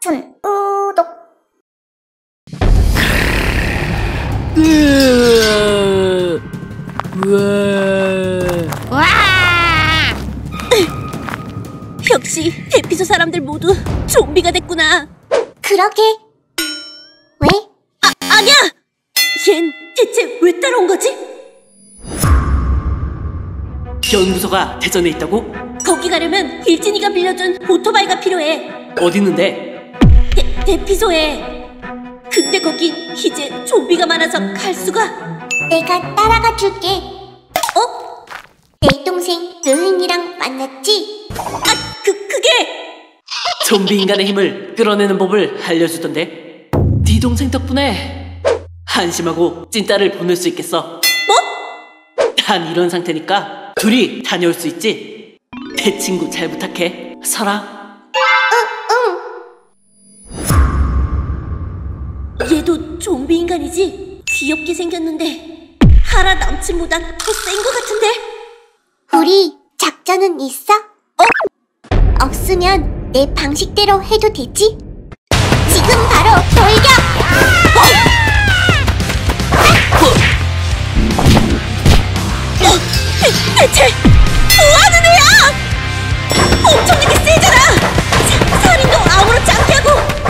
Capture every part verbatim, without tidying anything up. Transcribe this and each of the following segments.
추천, 구독. 와! 역시 대피소 사람들 모두 좀비가 됐구나. 그러게. 왜? 아, 아니야! 얜 대체 왜 따라온 거지? 연구소가 대전에 있다고? 거기 가려면 일진이가 빌려준 오토바이가 필요해. 어디 있는데? 대, 대피소에. 근데 거긴 이제 좀비가 많아서 갈 수가. 내가 따라가 줄게. 어? 내 동생 르은이랑 만났지? 아, 그, 그게! 좀비 인간의 힘을 끌어내는 법을 알려주던데. 네 동생 덕분에 한심하고 찐따를 보낼 수 있겠어. 뭐? 난 이런 상태니까 둘이 다녀올 수 있지. 내 친구 잘 부탁해, 설아. 얘도 좀비 인간이지? 귀엽게 생겼는데 하라 남친보단 더 센 것 같은데? 우리 작전은 있어? 어? 없으면 내 방식대로 해도 되지? 지금 바로 돌격! 어, 대, 대체 뭐하는 애야? 엄청나게 세잖아! 사, 살인도 아무렇지 않게 하고!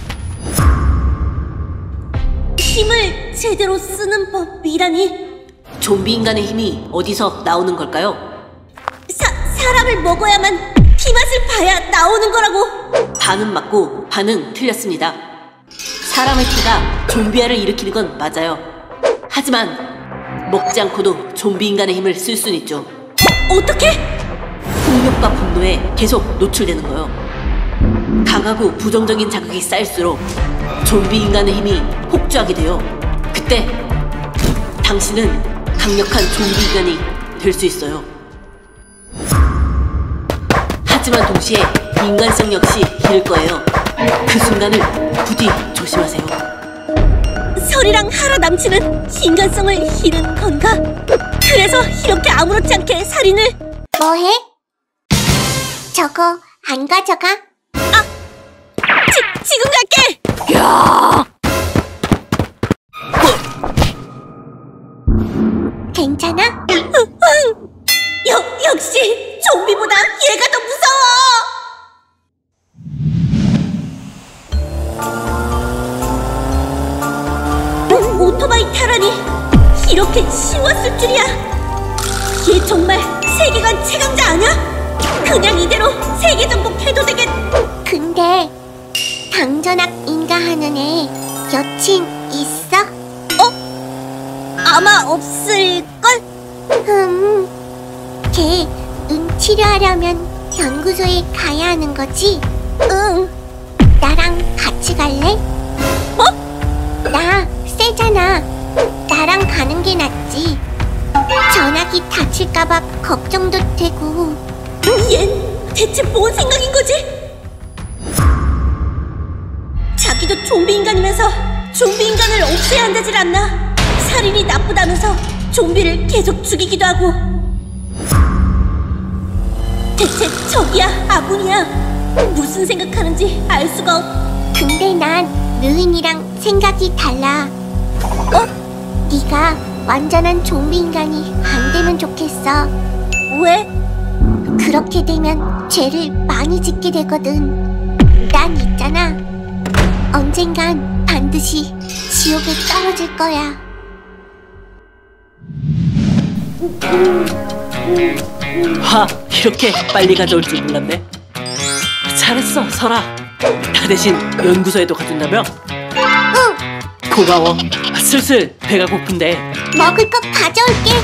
힘을 제대로 쓰는 법이라니? 좀비 인간의 힘이 어디서 나오는 걸까요? 사, 사람을 먹어야만 피맛을 봐야 나오는 거라고! 반은 맞고 반은 틀렸습니다. 사람의 피가 좀비화를 일으키는 건 맞아요. 하지만 먹지 않고도 좀비 인간의 힘을 쓸 수는 있죠. 어, 어떻게? 폭력과 분노에 계속 노출되는 거요. 강하고 부정적인 자극이 쌓일수록 좀비 인간의 힘이 폭주하게 돼요. 그때 당신은 강력한 좀비 인간이 될 수 있어요. 하지만 동시에 인간성 역시 잃을 거예요. 그 순간을 부디 조심하세요. 설이랑 하라 남친은 인간성을 잃은 건가? 그래서 이렇게 아무렇지 않게 살인을... 뭐해? 저거 안 가져가? 아! 지, 지금 갈게! 야! 괜찮아? 으, 응! 여, 역시 좀비보다 얘가 더 무서워! 오토바이 타라니 이렇게 쉬웠을 줄이야. 얘 정말 세계관 최강자 아냐? 그냥 이대로 세계 정복해도 되겠... 근데 당전학 인가하는 애 여친 있어? 어? 아마 없을걸? 음, 걔 은 치료하려면 연구소에 가야 하는 거지? 응. 나랑 같이 갈래? 뭐? 나 세잖아. 나랑 가는 게 낫지. 전학이 다칠까봐 걱정도 되고. 얜 대체 뭔 생각인 거지? 자기도 좀비 인간이면서 좀비 인간을 없애야 한다질 않나? 살인이 나쁘다면서 좀비를 계속 죽이기도 하고. 대체 적이야 아군이야? 무슨 생각하는지 알 수가 없... 근데 난 르은이랑 생각이 달라. 어? 네가 완전한 좀비 인간이 안 되면 좋겠어. 왜? 그렇게 되면 죄를 많이 짓게 되거든. 난 있잖아. 언젠간 반드시 지옥에 떨어질 거야. 하! 이렇게 빨리 가져올 줄 몰랐네. 잘했어, 설아. 나 대신 연구소에도 가준다며? 응! 고마워. 슬슬 배가 고픈데. 먹을 것 가져올게.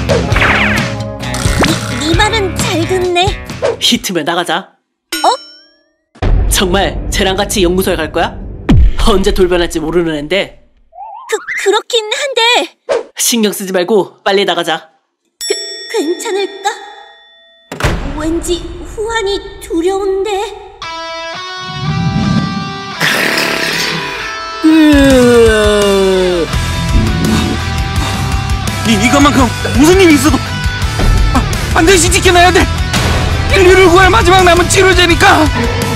네 말은 잘 듣네. 히트면 나가자. 어? 정말 쟤랑 같이 연구소에 갈 거야? 언제 돌변할지 모르는 앤데. 그, 그렇긴 한데 신경 쓰지 말고 빨리 나가자. 그, 괜찮을까? 왠지 후환이 두려운데. 이, 이것만큼 무슨 일이 있어도 아, 반드시 지켜내야 돼. 인류를 구할 마지막 남은 치료제니까.